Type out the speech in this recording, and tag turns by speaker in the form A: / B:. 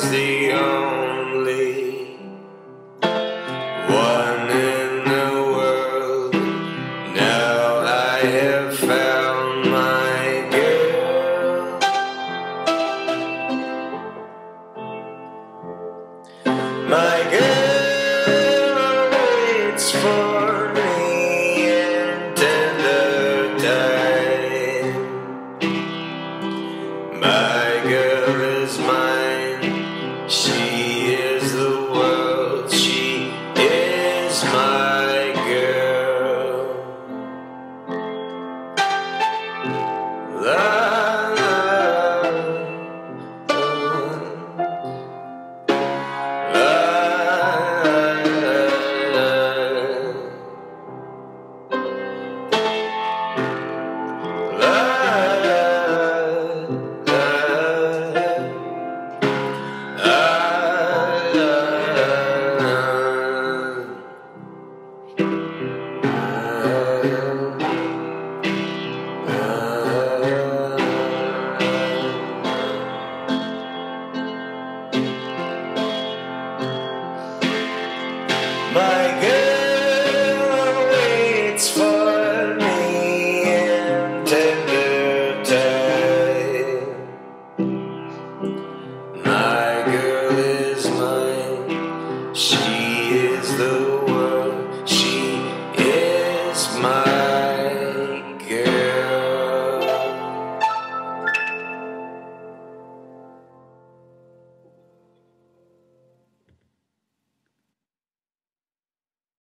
A: the only one in the world. Now I have found my girl. My girl waits for me in tender time. My girl is mine, she is the world, she is my girl. La, la, my girl waits for